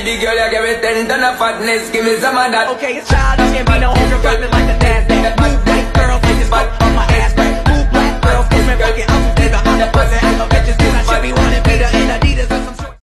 the girl, you give me 10 ton of fatness. Give me some of that. Okay, it's childish, can't be no older rapping like the dance.